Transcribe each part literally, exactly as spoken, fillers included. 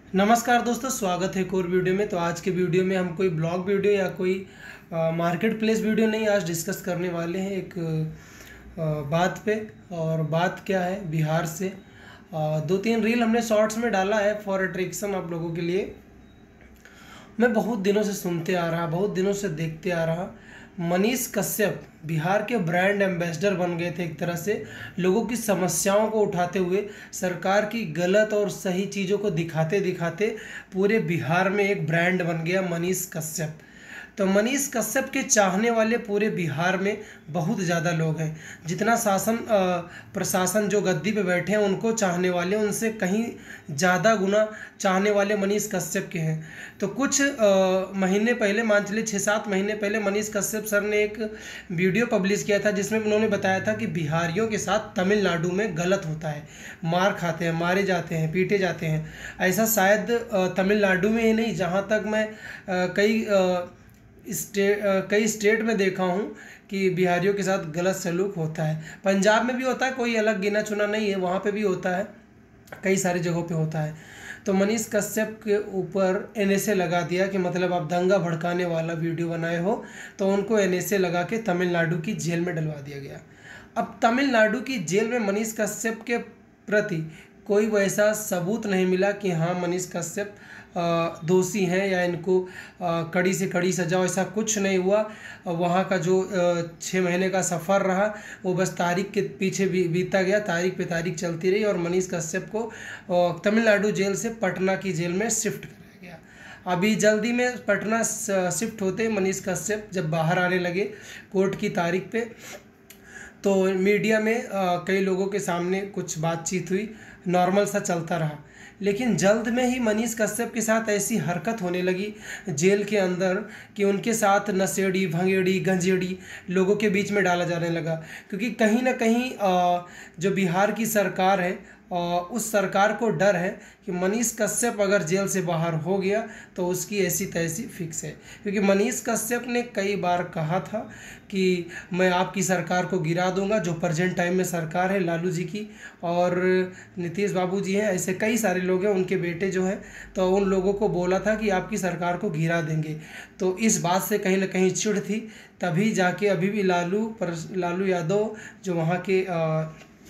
नमस्कार दोस्तों, स्वागत है एक और वीडियो में। तो आज के वीडियो में हम कोई ब्लॉग वीडियो या कोई मार्केट प्लेस वीडियो नहीं, आज डिस्कस करने वाले हैं एक आ, बात पे। और बात क्या है, बिहार से आ, दो तीन रील हमने शॉर्ट्स में डाला है फॉर अट्रैक्शन आप लोगों के लिए। मैं बहुत दिनों से सुनते आ रहा, बहुत दिनों से देखते आ रहा, मनीष कश्यप बिहार के ब्रांड एम्बेसडर बन गए थे एक तरह से। लोगों की समस्याओं को उठाते हुए, सरकार की गलत और सही चीज़ों को दिखाते दिखाते पूरे बिहार में एक ब्रांड बन गया मनीष कश्यप। तो मनीष कश्यप के चाहने वाले पूरे बिहार में बहुत ज़्यादा लोग हैं। जितना शासन प्रशासन जो गद्दी पे बैठे हैं उनको चाहने वाले उनसे कहीं ज़्यादा गुना चाहने वाले मनीष कश्यप के हैं। तो कुछ आ, महीने पहले, मान चलिए छः सात महीने पहले, मनीष कश्यप सर ने एक वीडियो पब्लिश किया था जिसमें उन्होंने बताया था कि बिहारियों के साथ तमिलनाडु में गलत होता है, मार खाते हैं, मारे जाते हैं, पीटे जाते हैं। ऐसा शायद तमिलनाडु में ही नहीं, जहाँ तक मैं आ, कई आ, स्टेट कई स्टेट में देखा हूँ कि बिहारियों के साथ गलत सलूक होता है। पंजाब में भी होता है, कोई अलग गिना चुना नहीं है, वहाँ पे भी होता है, कई सारी जगहों पे होता है। तो मनीष कश्यप के ऊपर एन एस ए लगा दिया कि मतलब आप दंगा भड़काने वाला वीडियो बनाए हो, तो उनको एन एस ए लगा के तमिलनाडु की जेल में डलवा दिया गया। अब तमिलनाडु की जेल में मनीष कश्यप के प्रति कोई वैसा सबूत नहीं मिला कि हाँ मनीष कश्यप दोषी हैं या इनको कड़ी से कड़ी सजा, ऐसा कुछ नहीं हुआ। वहाँ का जो छः महीने का सफ़र रहा वो बस तारीख के पीछे भी बीता गया, तारीख पे तारीख चलती रही और मनीष कश्यप को तमिलनाडु जेल से पटना की जेल में शिफ्ट कराया गया। अभी जल्दी में पटना शिफ्ट होते मनीष कश्यप जब बाहर आने लगे कोर्ट की तारीख पे, तो मीडिया में कई लोगों के सामने कुछ बातचीत हुई, नॉर्मल सा चलता रहा। लेकिन जल्द में ही मनीष कश्यप के साथ ऐसी हरकत होने लगी जेल के अंदर कि उनके साथ नशेड़ी, भंगेड़ी, गंजेड़ी लोगों के बीच में डाला जाने लगा। क्योंकि कहीं ना कहीं जो बिहार की सरकार है, उस सरकार को डर है कि मनीष कश्यप अगर जेल से बाहर हो गया तो उसकी ऐसी तैसी फिक्स है। क्योंकि मनीष कश्यप ने कई बार कहा था कि मैं आपकी सरकार को गिरा दूंगा, जो प्रेजेंट टाइम में सरकार है लालू जी की, और नीतीश बाबू जी हैं, ऐसे कई सारे लोग हैं, उनके बेटे जो हैं, तो उन लोगों को बोला था कि आपकी सरकार को गिरा देंगे। तो इस बात से कहीं ना कहीं चिढ़ थी, तभी जाके अभी भी लालू पर लालू यादव जो वहाँ के आ,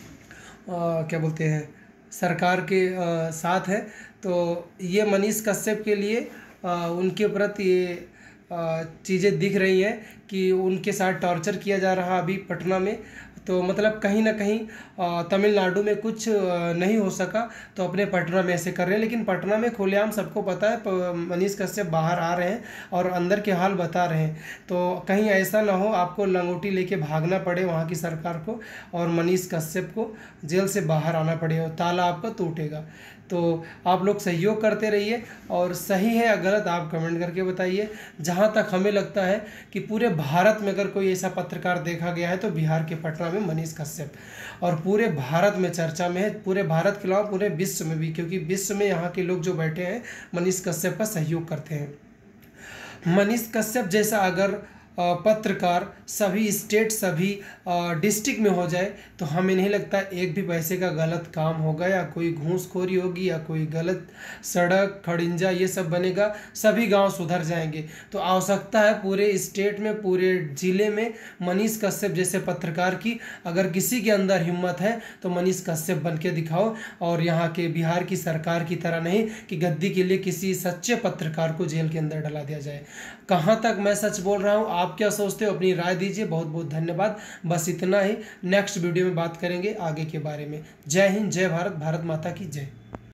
आ, क्या बोलते हैं सरकार के आ, साथ है। तो ये मनीष कश्यप के लिए आ, उनके प्रति ये चीज़ें दिख रही हैं कि उनके साथ टॉर्चर किया जा रहा अभी पटना में। तो मतलब कहीं ना कहीं तमिलनाडु में कुछ नहीं हो सका तो अपने पटना में ऐसे कर रहे हैं। लेकिन पटना में खुलेआम सबको पता है मनीष कश्यप बाहर आ रहे हैं और अंदर के हाल बता रहे हैं। तो कहीं ऐसा ना हो आपको लंगोटी लेके भागना पड़े वहाँ की सरकार को और मनीष कश्यप को जेल से बाहर आना पड़े और ताला आपका टूटेगा। तो आप लोग सहयोग करते रहिए और सही है या गलत आप कमेंट करके बताइए। जहाँ तक हमें लगता है कि पूरे भारत में अगर कोई ऐसा पत्रकार देखा गया है तो बिहार के पटना में मनीष कश्यप, और पूरे भारत में चर्चा में है, पूरे भारत के अलावा पूरे विश्व में भी, क्योंकि विश्व में यहाँ के लोग जो बैठे हैं मनीष कश्यप का सहयोग करते हैं। मनीष कश्यप जैसा अगर पत्रकार सभी स्टेट, सभी डिस्ट्रिक्ट में हो जाए तो हमें नहीं लगता एक भी पैसे का गलत काम होगा या कोई घूसखोरी होगी या कोई गलत सड़क खड़िंजा ये सब बनेगा, सभी गांव सुधर जाएंगे। तो आवश्यकता है पूरे स्टेट में, पूरे ज़िले में मनीष कश्यप जैसे पत्रकार की। अगर किसी के अंदर हिम्मत है तो मनीष कश्यप बन के दिखाओ, और यहाँ के बिहार की सरकार की तरह नहीं कि गद्दी के लिए किसी सच्चे पत्रकार को जेल के अंदर डला दिया जाए। कहाँ तक मैं सच बोल रहा हूँ, आप क्या सोचते हो, अपनी राय दीजिए। बहुत बहुत धन्यवाद। बस इतना ही, नेक्स्ट वीडियो में बात करेंगे आगे के बारे में। जय हिंद, जय भारत, भारत माता की जय।